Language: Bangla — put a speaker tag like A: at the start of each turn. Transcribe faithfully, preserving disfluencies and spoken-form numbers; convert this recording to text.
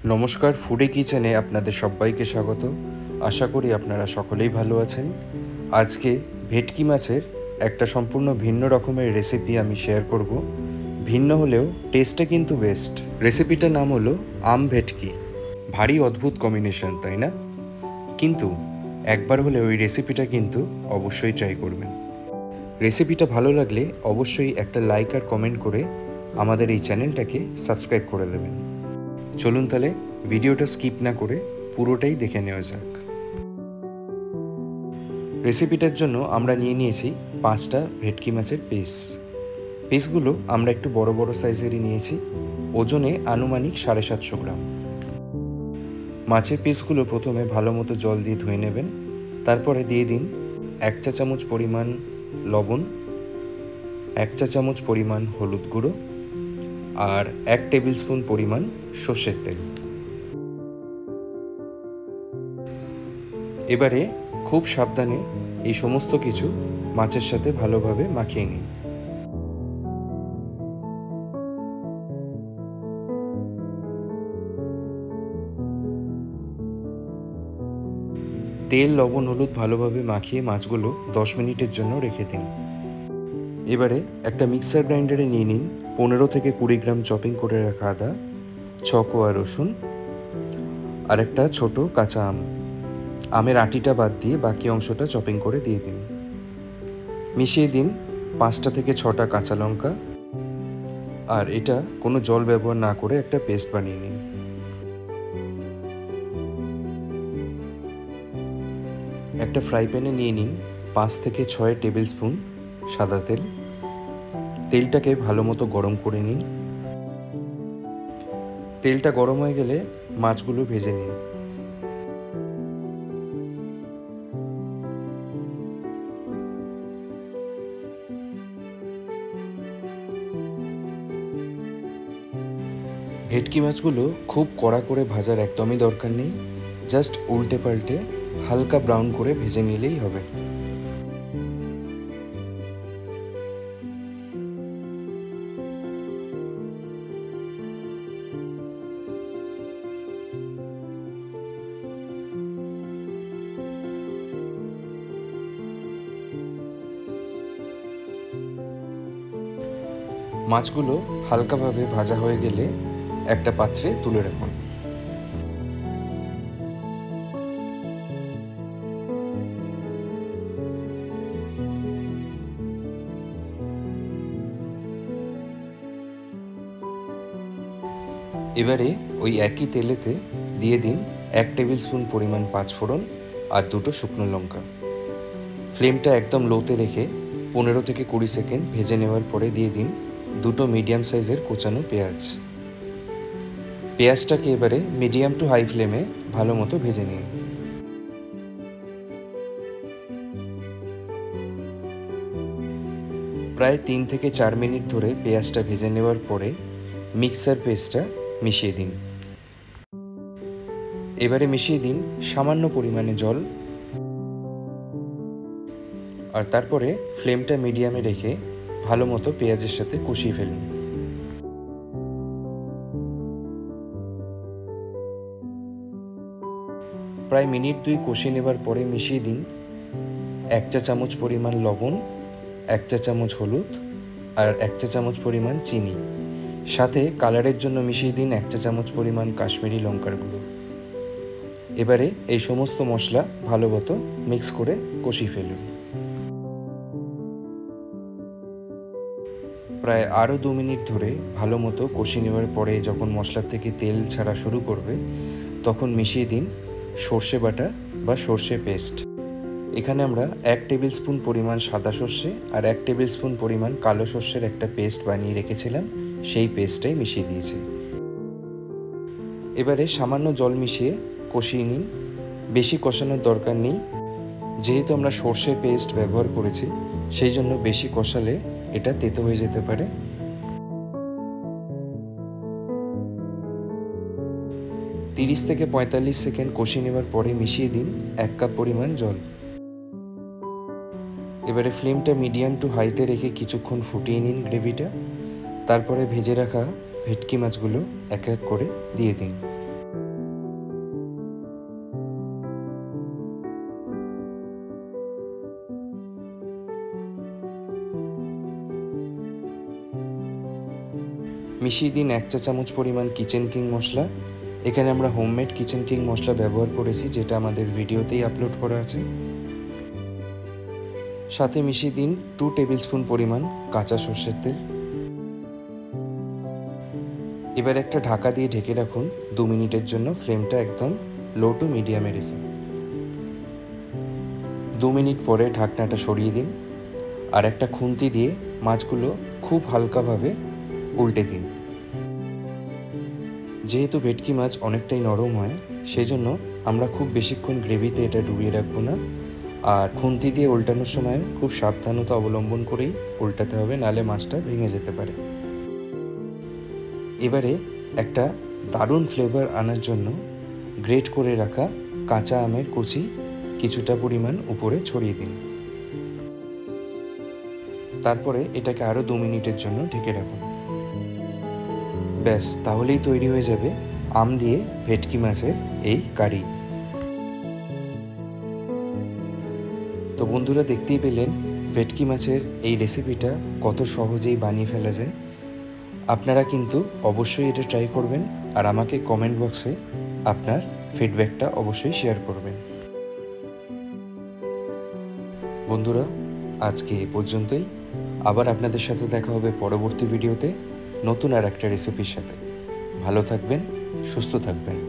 A: নমস্কার, ফুডি কিচেনে আপনাদের সবাইকে স্বাগত। আশা করি আপনারা সকলেই ভালো আছেন। আজকে ভেটকি মাছের একটা সম্পূর্ণ ভিন্ন রকমের রেসিপি আমি শেয়ার করব। ভিন্ন হলেও টেস্টে কিন্তু বেস্ট। রেসিপিটার নাম হলো আম ভেটকি। ভারী অদ্ভুত কম্বিনেশন, তাই না? কিন্তু একবার হলে ওই রেসিপিটা কিন্তু অবশ্যই ট্রাই করবেন। রেসিপিটা ভালো লাগলে অবশ্যই একটা লাইক আর কমেন্ট করে আমাদের এই চ্যানেলটাকে সাবস্ক্রাইব করে দেবেন। চলুন তাহলে ভিডিওটা স্কিপ না করে পুরোটাই দেখে নেওয়া যাক। রেসিপিটার জন্য আমরা নিয়ে নিয়েছি পাঁচটা ভেটকি মাছের পিস। পিসগুলো আমরা একটু বড় বড় সাইজেরই নিয়েছি, ওজনে আনুমানিক সাড়ে সাতশো গ্রাম। মাছের পিসগুলো প্রথমে ভালো মতো জল দিয়ে ধুয়ে নেবেন। তারপরে দিয়ে দিন এক চা চামচ পরিমাণ লবণ, এক চা চামচ পরিমাণ হলুদ গুঁড়ো আর এক টেবিল স্পুন পরিমাণ সর্ষের তেল। এবারে খুব সাবধানে এই সমস্ত কিছু মাছের সাথে ভালোভাবে মাখিয়ে নিন। তেল, লবণ, হলুদ ভালোভাবে মাখিয়ে মাছগুলো দশ মিনিটের জন্য রেখে দিন। এবারে একটা মিক্সার গ্রাইন্ডারে নিয়ে নিন পনেরো থেকে কুড়ি গ্রাম চপিং করে রাখা আদা, ছ কোয়া রসুন আর একটা ছোট কাঁচা আম। আমের আটিটা বাদ দিয়ে বাকি অংশটা চপিং করে দিয়ে দিন। মিশিয়ে দিন পাঁচটা থেকে ছটা কাঁচা লঙ্কা, আর এটা কোনো জল ব্যবহার না করে একটা পেস্ট বানিয়ে নিন। একটা ফ্রাই প্যানে নিয়ে নিন পাঁচ থেকে ছয় টেবিল স্পুন সাদা তেল। তেলটাকে ভালো মতো গরম করে নিন। তেলটা গরম হয়ে গেলে মাছগুলো ভেজে নিন। ভেটকি মাছগুলো খুব কড়া করে ভাজার একদমই দরকার নেই, জাস্ট উল্টে পাল্টে হালকা ব্রাউন করে ভেজে নিলেই হবে। মাছগুলো হালকাভাবে ভাজা হয়ে গেলে একটা পাত্রে তুলে রাখুন। এবারে ওই একই তেলেতে দিয়ে দিন এক টেবিল স্পুন পরিমাণ পাঁচফোড়ন আর দুটো শুকনো লঙ্কা। ফ্লেমটা একদম লোতে রেখে পনেরো থেকে কুড়ি সেকেন্ড ভেজে নেওয়ার পরে দিয়ে দিন দুটো মিডিয়াম সাইজের কোচানো পেঁয়াজ। পেঁয়াজটাকে এবারে মিডিয়াম টু হাই ফ্লেমে ভালো মতো ভেজে নিন। প্রায় তিন থেকে চার মিনিট ধরে পেঁয়াজটা ভেজে নেওয়ার পরে মিক্সার পেস্টটা মিশিয়ে দিন। এবারে মিশিয়ে দিন সামান্য পরিমাণে জল, আর তারপরে ফ্লেমটা মিডিয়ামে রেখে ভালো মতো পেঁয়াজের সাথে কষিয়ে ফেলুন। প্রায় মিনিট দুই কষিয়ে নেবার পরে মিশিয়ে দিন এক চা চামচ পরিমাণ লবণ, এক চা চামচ হলুদ আর এক চা চামচ পরিমাণ চিনি। সাথে কালারের জন্য মিশিয়ে দিন এক চা চামচ পরিমাণ কাশ্মীরি লঙ্কার গুঁড়ো। এবারে এই সমস্ত মশলা ভালো মতো মিক্স করে কষিয়ে ফেলুন। প্রায় আরও দু মিনিট ধরে ভালো মতো কষিয়ে নেওয়ার পরে যখন মশলার থেকে তেল ছাড়া শুরু করবে তখন মিশিয়ে দিন সর্ষে বাটা বা সর্ষে পেস্ট। এখানে আমরা এক টেবিল স্পুন পরিমাণ সাদা সর্ষে আর এক টেবিল স্পুন পরিমাণ কালো সর্ষের একটা পেস্ট বানিয়ে রেখেছিলাম, সেই পেস্টটাই মিশিয়ে দিয়েছি। এবারে সামান্য জল মিশিয়ে কষিয়ে নিন। বেশি কষানোর দরকার নেই, যেহেতু আমরা সর্ষে পেস্ট ব্যবহার করেছি সেই জন্য বেশি কষালে এটা তেতো হয়ে যেতে পারে। তিরিশ থেকে পঁয়তাল্লিশ সেকেন্ড কষিয়ে নেবার পরে মিশিয়ে দিন এক কাপ পরিমাণ জল। এবারে ফ্লেমটা মিডিয়াম টু হাইতে রেখে কিছুক্ষণ ফুটিয়ে নিন গ্রেভিটা। তারপরে ভেজে রাখা ভেটকি মাছগুলো এক এক করে দিয়ে দিন। মিশিয়ে দিন এক চা চামচ পরিমাণ কিচেন কিং মশলা। এখানে আমরা হোমমেড কিচেন কিং মশলা ব্যবহার করেছি, যেটা আমাদের ভিডিওতেই আপলোড করা আছে। সাথে মিশিয়ে দিন টু টেবিল স্পুন পরিমাণ কাঁচা সর্ষের তেল। এবার একটা ঢাকা দিয়ে ঢেকে রাখুন দু মিনিটের জন্য, ফ্লেমটা একদম লো টু মিডিয়ামে রেখে। দু মিনিট পরে ঢাকনাটা সরিয়ে দিন আর একটা খুন্তি দিয়ে মাছগুলো খুব হালকাভাবে উল্টে দিন। যেহেতু ভেটকি মাছ অনেকটাই নরম হয়, সেজন্য আমরা খুব বেশিক্ষণ গ্রেভিতে এটা ডুবিয়ে রাখবো না। আর খুন্তি দিয়ে উল্টানোর সময় খুব সাবধানতা অবলম্বন করেই উল্টাতে হবে, নাহলে মাছটা ভেঙে যেতে পারে। এবারে একটা দারুণ ফ্লেভার আনার জন্য গ্রেট করে রাখা কাঁচা আমের কুচি কিছুটা পরিমাণ উপরে ছড়িয়ে দিন। তারপরে এটাকে আরও দু মিনিটের জন্য ঢেকে রাখুন। ব্যাস, তাহলেই তৈরি হয়ে যাবে আম দিয়ে ভেটকি মাছের এই কারি। তো বন্ধুরা, দেখতেই পেলেন ভেটকি মাছের এই রেসিপিটা কত সহজেই বানিয়ে ফেলা যায়। আপনারা কিন্তু অবশ্যই এটা ট্রাই করবেন আর আমাকে কমেন্ট বক্সে আপনার ফিডব্যাকটা অবশ্যই শেয়ার করবেন। বন্ধুরা, আজকে এ পর্যন্তই। আবার আপনাদের সাথে দেখা হবে পরবর্তী ভিডিওতে নতুন আর একটা রেসিপির সাথে। ভালো থাকবেন, সুস্থ থাকবেন।